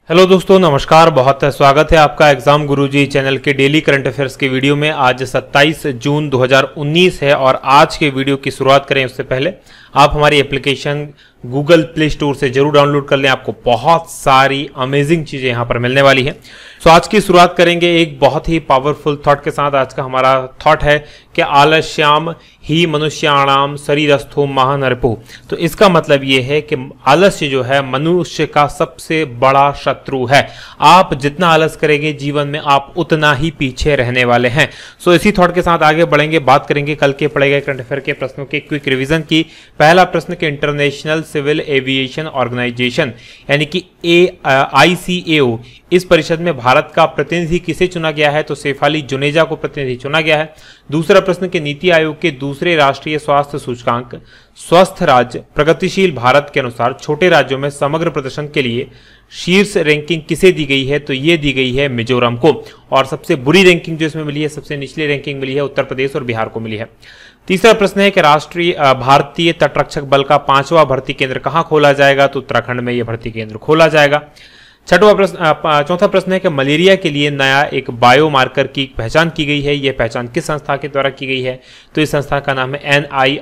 Hello दोस्तों, नमस्कार। बहुत स्वागत है आपका एग्जाम गुरुजी चैनल के डेली करंट अफेयर्स के वीडियो में। आज 27 जून 2019 है और आज के वीडियो की शुरुआत करें उससे पहले आप हमारी एप्लीकेशन गूगल प्ले स्टोर से जरूर डाउनलोड कर लें। आपको बहुत सारी अमेजिंग चीजें यहां पर मिलने वाली हैं। सो आज की शुरुआत करेंगे एक बहुत ही पावरफुल थॉट के साथ। आज का हमारा थॉट है कि आलस्याम ही मनुष्याणाम शरीरस्थो महानरपो। तो इसका मतलब ये है कि आलस्य जो है मनुष्य का सबसे बड़ा शत्रु है। आप जितना आलस करेंगे जीवन में आप उतना ही पीछे रहने वाले हैं। सो इसी थॉट के साथ आगे बढ़ेंगे, बात करेंगे कल के पढ़े गए करंट अफेयर के प्रश्नों के क्विक रिवीजन की। पहला प्रश्न के इंटरनेशनल सिविल एविएशन ऑर्गेनाइजेशन यानी कि ICAO, इस परिषद में भारत का प्रतिनिधि किसे चुना गया है? तो शेफाली जुनेजा को प्रतिनिधि चुना गया है। दूसरा प्रश्न के नीति आयोग के दूसरे राष्ट्रीय स्वास्थ्य सूचकांक स्वस्थ राज्य प्रगतिशील भारत के अनुसार छोटे राज्यों में समग्र प्रदर्शन के लिए शीर्ष रैंकिंग किसे दी गई है? तो ये दी गई है मिजोरम को। और सबसे बुरी रैंकिंग जो इसमें मिली है, सबसे निचली रैंकिंग मिली है उत्तर प्रदेश और बिहार को मिली है। तीसरा प्रश्न है कि भारतीय तटरक्षक बल का 5वां भर्ती केंद्र कहां खोला जाएगा? तो उत्तराखंड में यह भर्ती केंद्र खोला जाएगा। चौथा प्रश्न है कि मलेरिया के लिए नया एक बायोमार्कर की पहचान की गई है। यह पहचान किस संस्था के द्वारा की गई है? तो इस संस्था का नाम है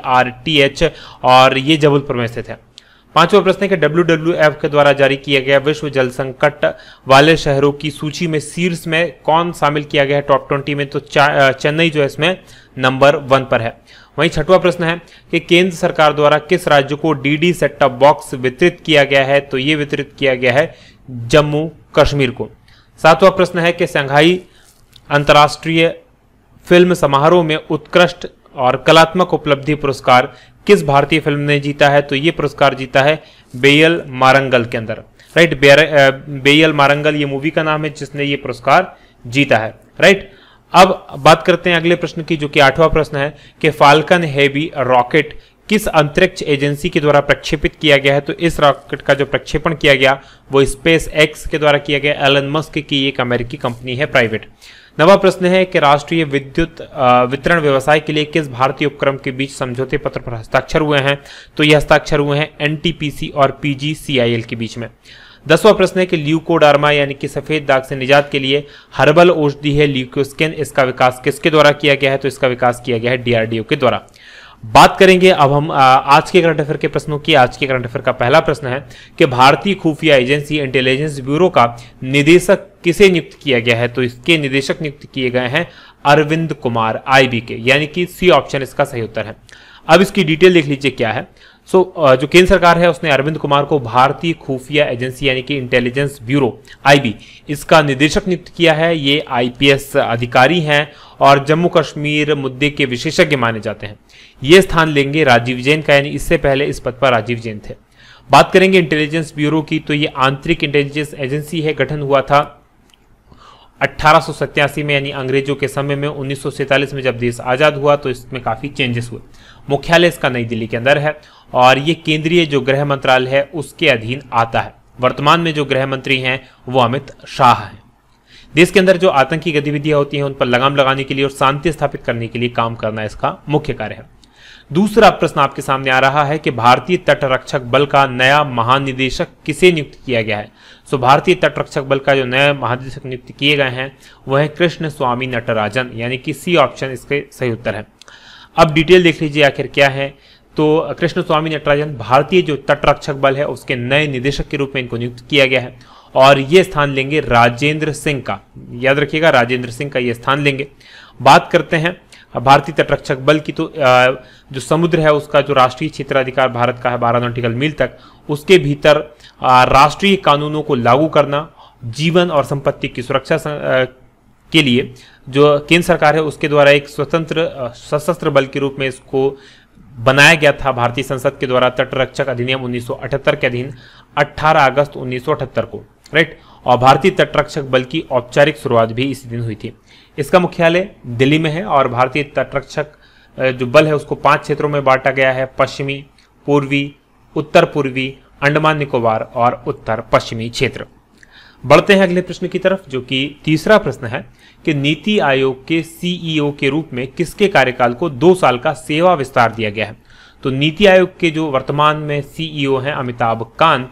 NIRTH और ये जबलपुर में स्थित है। पांचवा प्रश्न है कि WWF के द्वारा जारी किया गया विश्व जल संकट वाले शहरों की सूची में शीर्ष में कौन शामिल किया गया है टॉप 20 में? तो चेन्नई जो है इसमें नंबर 1 पर है। वहीं छठवां प्रश्न है कि केंद्र सरकार द्वारा किस राज्य को DD सेट टॉप बॉक्स वितरित किया गया है? तो ये वितरित किया गया है जम्मू कश्मीर को। सातवां प्रश्न है कि शंघाई अंतर्राष्ट्रीय फिल्म समारोह में उत्कृष्ट और कलात्मक उपलब्धि पुरस्कार किस भारतीय फिल्म ने जीता है? तो ये पुरस्कार जीता है बेयल मारंगल के अंदर, राइट। बेयल मारंगल ये मूवी का नाम है जिसने ये पुरस्कार जीता है, राइट। अब बात करते हैं अगले प्रश्न की, जो कि 8वां प्रश्न है कि फाल्कन हेवी रॉकेट किस अंतरिक्ष एजेंसी के द्वारा प्रक्षेपित किया गया है? तो इस रॉकेट का जो प्रक्षेपण किया गया वो स्पेस एक्स के द्वारा किया गया। एलन मस्क की एक अमेरिकी कंपनी है, प्राइवेट। 9वां प्रश्न है कि राष्ट्रीय विद्युत वितरण व्यवसाय के लिए किस भारतीय उपक्रम के बीच समझौते पत्र पर हस्ताक्षर हुए हैं? तो ये हस्ताक्षर हुए हैं NTPC और PGCIL के बीच में। 10वां प्रश्न है कि ल्यूकोडार्मा यानी कि सफेद दाग से निजात के लिए हर्बल औषधि है ल्यूकोस्किन, इसका विकास किसके द्वारा किया गया है? तो इसका विकास किया गया है DRDO के द्वारा। बात करेंगे अब हम आज के करंट अफेयर के प्रश्नों की। आज के करंट अफेयर का पहला प्रश्न है कि भारतीय खुफिया एजेंसी इंटेलिजेंस ब्यूरो का निदेशक किसे नियुक्त किया गया है? तो इसके निदेशक नियुक्त किए गए हैं अरविंद कुमार IB के, यानी कि C ऑप्शन इसका सही उत्तर है। अब इसकी डिटेल देख लीजिए क्या है। जो केंद्र सरकार है उसने अरविंद कुमार को भारतीय खुफिया एजेंसी यानी कि इंटेलिजेंस ब्यूरो IB इसका निदेशक नियुक्त किया है। ये IPS अधिकारी हैं और जम्मू कश्मीर मुद्दे के विशेषज्ञ माने जाते हैं। ये स्थान लेंगे राजीव जैन का, यानी इससे पहले इस पद पर राजीव जैन थे। बात करेंगे इंटेलिजेंस ब्यूरो की, तो ये आंतरिक इंटेलिजेंस एजेंसी है। गठन हुआ था 1887 में, यानी अंग्रेजों के समय में। 1947 में जब देश आजाद हुआ तो इसमें काफी चेंजेस हुए। मुख्यालय इसका नई दिल्ली के अंदर है और ये केंद्रीय जो गृह मंत्रालय है उसके अधीन आता है। वर्तमान में जो गृह मंत्री हैं वो अमित शाह हैं। देश के अंदर जो आतंकी गतिविधियां होती हैं उन पर लगाम लगाने के लिए और शांति स्थापित करने के लिए काम करना इसका मुख्य कार्य है। दूसरा प्रश्न आपके सामने आ रहा है कि भारतीय तटरक्षक बल का नया महानिदेशक किसे नियुक्त किया गया है? सो भारतीय तटरक्षक बल का जो नया महानिदेशक नियुक्त किए गए हैं वह है कृष्ण स्वामी नटराजन, यानी कि C ऑप्शन इसके सही उत्तर है। अब डिटेल देख लीजिए आखिर क्या है। तो कृष्ण स्वामी नटराजन भारतीय जो तटरक्षक बल है उसके नए निदेशक के रूप में इनको नियुक्त किया गया है और ये स्थान लेंगे राजेंद्र सिंह का। याद रखिएगा, राजेंद्र सिंह का ये स्थान लेंगे। बात करते हैं भारतीय तटरक्षक बल की, तो जो समुद्र है उसका जो राष्ट्रीय क्षेत्राधिकार भारत का है 12 नॉटिकल मील तक, उसके भीतर राष्ट्रीय कानूनों को लागू करना, जीवन और संपत्ति की सुरक्षा के लिए जो केंद्र सरकार है उसके द्वारा एक स्वतंत्र सशस्त्र बल के रूप में इसको बनाया गया था भारतीय संसद के द्वारा तटरक्षक अधिनियम 1978 के अधीन 18 अगस्त 1978 को, राइट। और भारतीय तटरक्षक बल की औपचारिक शुरुआत भी इसी दिन हुई थी। इसका मुख्यालय दिल्ली में है और भारतीय तटरक्षक जो बल है उसको 5 क्षेत्रों में बांटा गया है: पश्चिमी, पूर्वी, उत्तर पूर्वी, अंडमान निकोबार और उत्तर पश्चिमी क्षेत्र। बढ़ते हैं अगले प्रश्न की तरफ, जो कि तीसरा प्रश्न है कि नीति आयोग के CEO के रूप में किसके कार्यकाल को 2 साल का सेवा विस्तार दिया गया है? तो नीति आयोग के जो वर्तमान में CEO हैं अमिताभ कांत,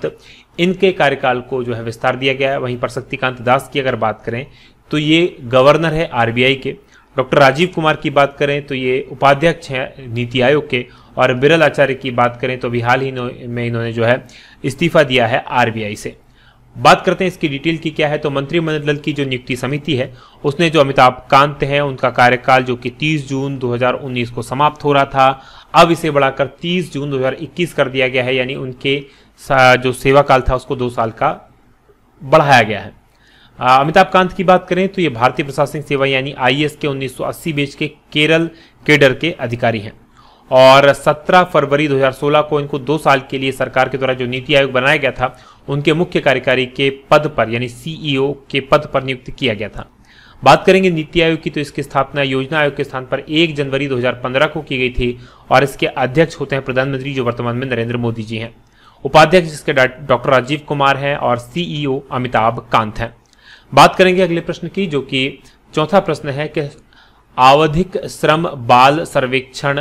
इनके कार्यकाल को जो है विस्तार दिया गया है। वहीं पर शक्तिकांत दास की अगर बात करें तो ये गवर्नर है आरबीआई के। डॉक्टर राजीव कुमार की बात करें तो ये उपाध्यक्ष हैं नीति आयोग के। और बिरल आचार्य की बात करें तो अभी हाल ही में इन्होंने जो है इस्तीफा दिया है आरबीआई से। बात करते हैं इसकी डिटेल की क्या है, तो मंत्रिमंडल की जो नियुक्ति समिति है उसने जो अमिताभ कांत हैं उनका कार्यकाल जो कि 30 जून 2019 को समाप्त हो रहा था, अब इसे बढ़ाकर 30 जून 2021 कर दिया गया है। यानी उनके जो सेवा काल था उसको 2 साल का बढ़ाया गया है। अमिताभ कांत की बात करें तो ये भारतीय प्रशासनिक सेवा यानी आईएएस के 1980 बैच के केरल केडर के अधिकारी हैं। और 17 फरवरी 2016 को इनको 2 साल के लिए सरकार के द्वारा जो नीति आयोग बनाया गया था उनके मुख्य कार्यकारी के पद पर यानी सीईओ के पद पर नियुक्त किया गया था। बात करेंगे नीति आयोग की तो इसकी स्थापना योजना आयोग के स्थान पर 1 जनवरी 2015 को की गई थी और इसके अध्यक्ष होते हैं प्रधानमंत्री जो वर्तमान में नरेंद्र मोदी जी हैं। उपाध्यक्ष जिसके डॉक्टर राजीव कुमार हैं और सीईओ अमिताभ कांत हैं। बात करेंगे अगले प्रश्न की जो कि चौथा प्रश्न है कि आवधिक श्रम बल सर्वेक्षण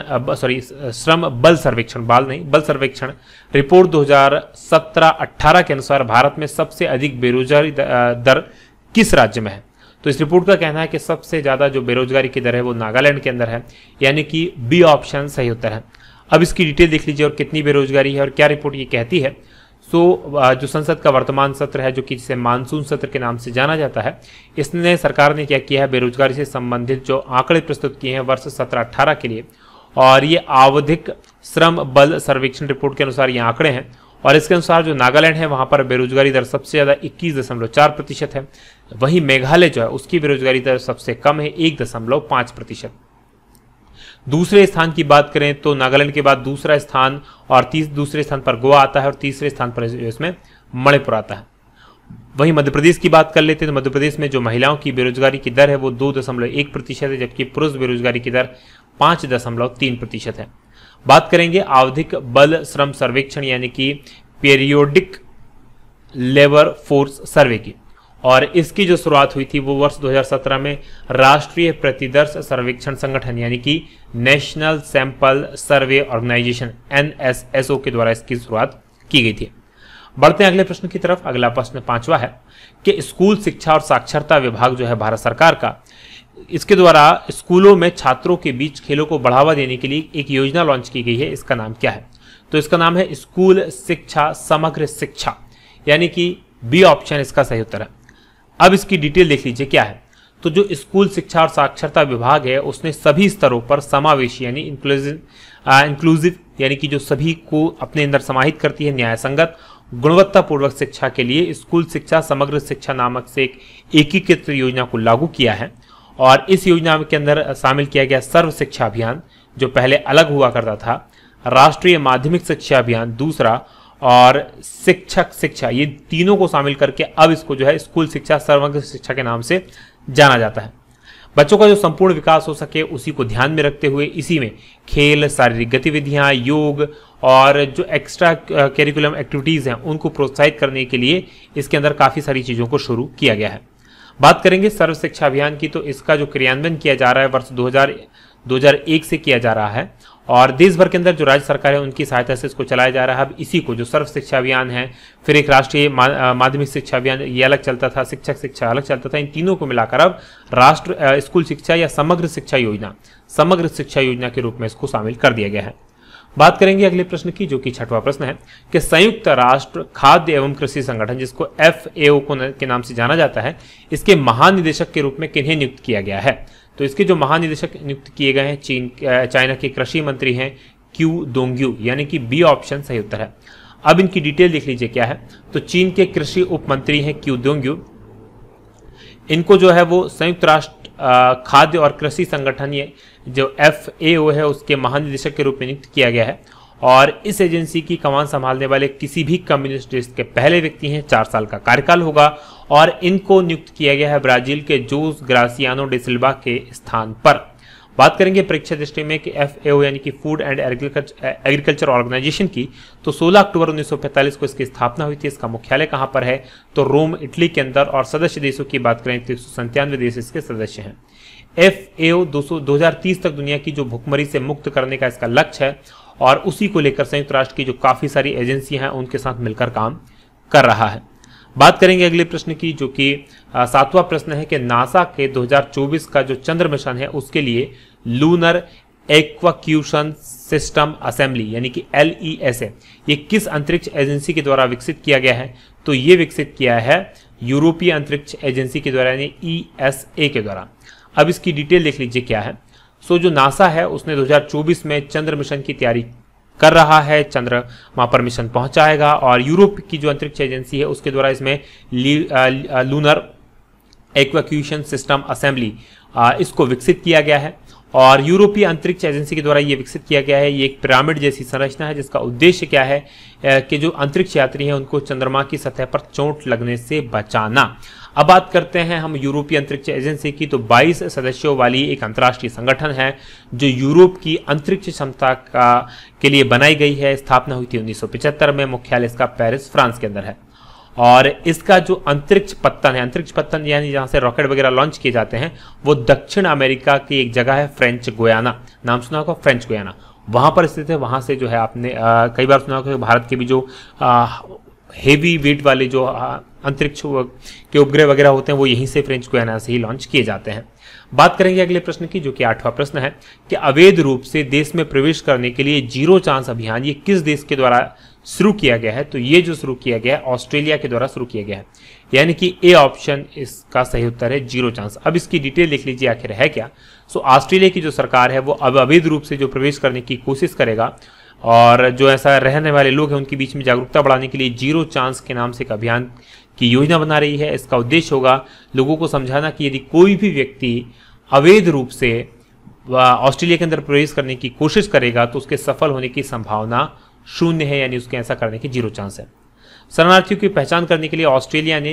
रिपोर्ट 2017-18 के अनुसार भारत में सबसे अधिक बेरोजगारी दर किस राज्य में है। तो इस रिपोर्ट का कहना है कि सबसे ज्यादा जो बेरोजगारी की दर है वो नागालैंड के अंदर है, यानी कि बी ऑप्शन सही उत्तर है। अब इसकी डिटेल देख लीजिए और कितनी बेरोजगारी है और क्या रिपोर्ट ये कहती है। जो संसद का वर्तमान सत्र है जो कि जिसे मानसून सत्र के नाम से जाना जाता है, इसने सरकार ने क्या किया है, बेरोजगारी से संबंधित जो आंकड़े प्रस्तुत किए हैं वर्ष 17-18 के लिए, और ये आवधिक श्रम बल सर्वेक्षण रिपोर्ट के अनुसार ये आंकड़े हैं। और इसके अनुसार जो नागालैंड है वहां पर बेरोजगारी दर सबसे ज्यादा 21.4% है। वहीं मेघालय जो है उसकी बेरोजगारी दर सबसे कम है 1.5%। दूसरे स्थान की बात करें तो नागालैंड के बाद दूसरा स्थान और दूसरे स्थान पर गोवा आता है और तीसरे स्थान पर इसमें मणिपुर आता है। वहीं मध्य प्रदेश की बात कर लेते हैं तो मध्य प्रदेश में जो महिलाओं की बेरोजगारी की दर है वो 2.1% है, जबकि पुरुष बेरोजगारी की दर 5.3% है। बात करेंगे आवधिक बल श्रम सर्वेक्षण यानी कि पीरियोडिक लेबर फोर्स सर्वे की, और इसकी जो शुरुआत हुई थी वो वर्ष 2017 में राष्ट्रीय प्रतिदर्श सर्वेक्षण संगठन यानी कि national sample survey organisation NSSO के द्वारा इसकी शुरुआत की गई थी। बढ़ते हैं अगले प्रश्न की तरफ। अगला प्रश्न 5वां है कि स्कूल शिक्षा और साक्षरता विभाग जो है भारत सरकार का, इसके द्वारा स्कूलों में छात्रों के बीच खेलों को बढ़ावा देने के लिए एक योजना लॉन्च की गई है। इसका नाम क्या है? तो इसका नाम है स्कूल शिक्षा समग्र शिक्षा, यानी कि बी ऑप्शन इसका सही उत्तर है। अब इसकी डिटेल देख लीजिए क्या है। तो जो स्कूल शिक्षा और साक्षरता विभाग है उसने सभी स्तरों पर समावेशी यानी इंक्लूसिव यानी कि जो सभी को अपने अंदर समाहित करती है न्यायसंगत गुणवत्तापूर्वक शिक्षा के लिए स्कूल शिक्षा समग्र शिक्षा नामक से एक एकीकृत योजना को लागू किया है। और इस योजना के अंदर शामिल किया गया सर्व शिक्षा अभियान जो पहले अलग हुआ करता था, राष्ट्रीय माध्यमिक शिक्षा अभियान दूसरा, और शिक्षक शिक्षा, ये तीनों को शामिल करके अब इसको जो है स्कूल शिक्षा समग्र शिक्षा के नाम से जाना जाता है। बच्चों का जो संपूर्ण विकास हो सके उसी को ध्यान में रखते हुए इसी में खेल, शारीरिक गतिविधियां, योग और जो एक्स्ट्रा करिकुलम एक्टिविटीज हैं उनको प्रोत्साहित करने के लिए इसके अंदर काफी सारी चीजों को शुरू किया गया है। बात करेंगे सर्व शिक्षा अभियान की, तो इसका जो क्रियान्वयन किया जा रहा है वर्ष 2001 से किया जा रहा है और देश भर के अंदर जो राज्य सरकार है उनकी सहायता से इसको चलाया जा रहा है। अब इसी को जो सर्व शिक्षा अभियान है, फिर एक राष्ट्रीय माध्यमिक शिक्षा अभियान ये अलग चलता था, शिक्षक शिक्षा अलग चलता था, इन तीनों को मिलाकर अब स्कूल शिक्षा या समग्र शिक्षा योजना के रूप में इसको शामिल कर दिया गया है। बात करेंगे अगले प्रश्न की जो कि 6वां प्रश्न है कि संयुक्त राष्ट्र खाद्य एवं कृषि संगठन जिसको FAO के नाम से जाना जाता है, इसके महानिदेशक के रूप में किन्हें नियुक्त किया गया है। तो इसके जो महानिदेशक नियुक्त किए गए हैं चाइना के कृषि मंत्री हैं क्यू दोंग्यू, यानी कि बी ऑप्शन सही उत्तर है। अब इनकी डिटेल देख लीजिए क्या है। तो चीन के कृषि उप मंत्री हैं क्यू दोंग्यू, इनको जो है वो संयुक्त राष्ट्र खाद्य और कृषि संगठन ये जो FAO है उसके महानिदेशक के रूप में नियुक्त किया गया है और इस एजेंसी की कमान संभालने वाले किसी भी कम्युनिस्ट देश के पहले व्यक्ति हैं। 4 साल का कार्यकाल होगा और इनको नियुक्त किया गया है ब्राजील के जोस ग्रासियानो डे सिल्वा के स्थान पर। बात करेंगे परीक्षा दृष्टि में कि FAO यानी कि फूड एंड एग्रीकल्चर ऑर्गेनाइजेशन की, तो 16 अक्टूबर 1945 को इसकी स्थापना हुई थी। इसका मुख्यालय कहाँ पर है? तो रोम इटली के अंदर। और सदस्य देशों की बात करें तो 197 देश इसके सदस्य हैं। FAO 2030 तक दुनिया की जो भुखमरी से मुक्त करने का इसका लक्ष्य है और उसी को लेकर संयुक्त राष्ट्र की जो काफी सारी एजेंसियां हैं उनके साथ मिलकर काम कर रहा है। बात करेंगे अगले प्रश्न की, जो कि 7वां प्रश्न है कि नासा के 2024 का जो चंद्र मिशन है उसके लिए लूनर एक्वाक्यूशन सिस्टम असेंबली यानी कि LESA ये किस अंतरिक्ष एजेंसी के द्वारा विकसित किया गया है? तो ये विकसित किया है यूरोपीय अंतरिक्ष एजेंसी के द्वारा यानी ESA के द्वारा। अब इसकी डिटेल देख लीजिए क्या है। जो नासा है उसने 2024 में चंद्र मिशन की तैयारी कर रहा है, चंद्रमा पर मिशन पहुंचाएगा और यूरोप की जो अंतरिक्ष एजेंसी है उसके द्वारा इसमें लूनर एक्वाक्यूशन सिस्टम असेंबली इसको विकसित किया गया है और यूरोपीय अंतरिक्ष एजेंसी के द्वारा ये विकसित किया गया है। ये एक पिरामिड जैसी संरचना है जिसका उद्देश्य क्या है कि जो अंतरिक्ष यात्री हैं उनको चंद्रमा की सतह पर चोट लगने से बचाना। अब बात करते हैं हम यूरोपीय अंतरिक्ष एजेंसी की, तो 22 सदस्यों वाली एक अंतर्राष्ट्रीय संगठन है जो यूरोप की अंतरिक्ष क्षमता के लिए बनाई गई है। स्थापना हुई थी 1975 में, मुख्यालय इसका पेरिस फ्रांस के अंदर है और इसका जो अंतरिक्ष पत्तन यानी जहां से रॉकेट वगैरह लॉन्च किए जाते हैं वो दक्षिण अमेरिका की एक जगह है फ्रेंच गुयाना, नाम सुना होगा फ्रेंच गुयाना, वहां पर स्थित है। वहां से जो है आपने कई बार सुना होगा भारत के भी जो हेवी वेट वाले जो अंतरिक्ष के उपग्रह वगैरह होते हैं वो यहीं से फ्रेंच गुयाना से ही लॉन्च किए जाते हैं। बात करेंगे अगले प्रश्न की, जो कि 8वां प्रश्न है कि अवैध रूप से देश में प्रवेश करने के लिए जीरो चांस अभियान ये किस देश के द्वारा शुरू किया गया है? तो ये जो शुरू किया गया है ऑस्ट्रेलिया के द्वारा शुरू किया गया है, यानी कि ए ऑप्शन इसका सही उत्तर है, जीरो चांस। अब इसकी डिटेल देख लीजिए आखिर है क्या। ऑस्ट्रेलिया की जो सरकार है वो अब अवैध रूप से जो प्रवेश करने की कोशिश करेगा और जो ऐसा रहने वाले लोग हैं उनके बीच में जागरूकता बढ़ाने के लिए जीरो चांस के नाम से एक अभियान की योजना बना रही है। इसका उद्देश्य होगा लोगों को समझाना कि यदि कोई भी व्यक्ति अवैध रूप से ऑस्ट्रेलिया के अंदर प्रवेश करने की कोशिश करेगा तो उसके सफल होने की संभावना शून्य है, यानी उसके ऐसा करने की जीरो चांस है। शरणार्थियों की पहचान करने के लिए ऑस्ट्रेलिया ने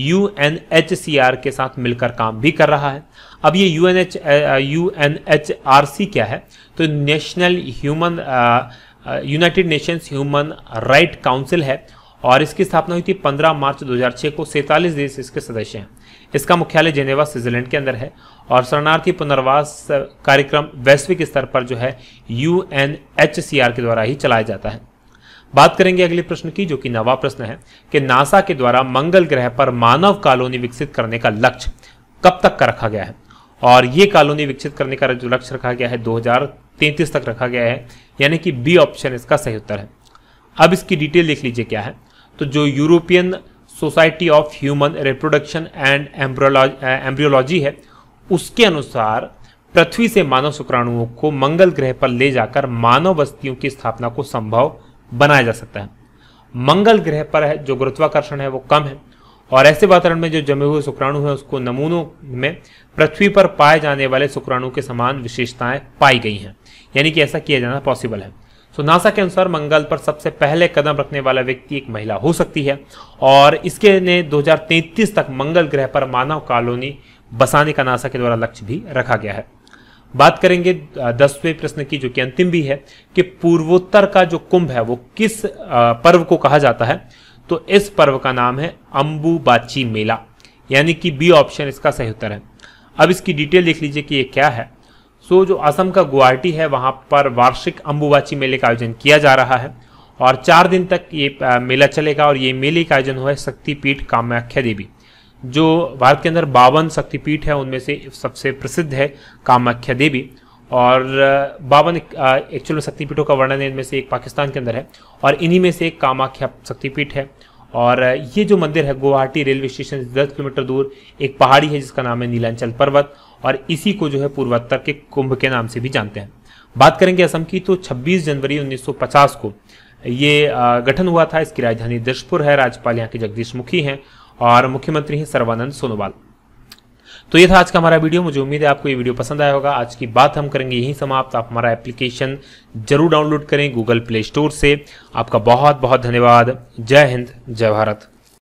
UNHCR के साथ मिलकर काम भी कर रहा है। अब ये UNHRC क्या है? तो United Nations human right council है और इसकी स्थापना हुई थी 15 मार्च 2006 को। 47 देश इसके सदस्य हैं। इसका मुख्यालय जेनेवा स्विट्जरलैंड के अंदर है और शरणार्थी पुनर्वास कार्यक्रम वैश्विक स्तर पर जो है UNHCR के द्वारा ही चलाया जाता है। बात करेंगे अगले प्रश्न की, जो कि 9वां प्रश्न है कि नासा के द्वारा मंगल ग्रह पर मानव कॉलोनी विकसित करने का लक्ष्य कब तक का रखा गया है? और ये कॉलोनी विकसित करने का जो लक्ष्य रखा गया है 2033 तक रखा गया है, यानी कि बी ऑप्शन इसका सही उत्तर है। अब इसकी डिटेल देख लीजिए क्या है। तो जो European society of human reproduction and embryology है उसके अनुसार पृथ्वी से मानव शुक्राणुओं को मंगल ग्रह पर ले जाकर मानव बस्तियों की स्थापना को संभव बनाया जा सकता है। मंगल ग्रह पर है जो गुरुत्वाकर्षण है वो कम है और ऐसे वातावरण में जो जमे हुए शुक्राणु है उसको नमूनों में पृथ्वी पर पाए जाने वाले शुक्राणु के समान विशेषताएं पाई गई हैं, यानी कि ऐसा किया जाना पॉसिबल है। नासा के अनुसार मंगल पर सबसे पहले कदम रखने वाला व्यक्ति एक महिला हो सकती है और इसके ने 2033 तक मंगल ग्रह पर मानव कॉलोनी बसाने का नासा के द्वारा लक्ष्य भी रखा गया है। बात करेंगे 10वें प्रश्न की, जो कि अंतिम भी है कि पूर्वोत्तर का जो कुंभ है वो किस पर्व को कहा जाता है? तो इस पर्व का नाम है अंबुबाची मेला, यानी कि बी ऑप्शन इसका सही उत्तर है। अब इसकी डिटेल देख लीजिए कि ये क्या है। जो असम का गुवाहाटी है वहां पर वार्षिक अंबुबाची मेले का आयोजन किया जा रहा है और 4 दिन तक ये मेला चलेगा और ये मेले का आयोजन हुआ है शक्तिपीठ कामाख्या देवी। जो भारत के अंदर 52 शक्तिपीठ है उनमें से सबसे प्रसिद्ध है कामाख्या देवी और 52 एक्चुअल में शक्तिपीठों का वर्णन है, इनमें से एक पाकिस्तान के अंदर है और इन्हीं में से एक कामाख्या शक्तिपीठ है। और ये जो मंदिर है गुवाहाटी रेलवे स्टेशन से 10 किलोमीटर दूर एक पहाड़ी है जिसका नाम है नीलांचल पर्वत और इसी को जो है पूर्वोत्तर के कुंभ के नाम से भी जानते हैं। बात करेंगे असम की, तो 26 जनवरी 1950 को ये गठन हुआ था। इसकी राजधानी दिसपुर है। राज्यपाल यहाँ के जगदीश मुखी हैं और मुख्यमंत्री हैं सर्बानंद सोनोवाल। तो ये था आज का हमारा वीडियो। मुझे उम्मीद है आपको ये वीडियो पसंद आया होगा। आज की बात हम करेंगे यहीं समाप्त। आप हमारा एप्लीकेशन जरूर डाउनलोड करें गूगल प्ले स्टोर से। आपका बहुत बहुत धन्यवाद। जय हिंद, जय भारत।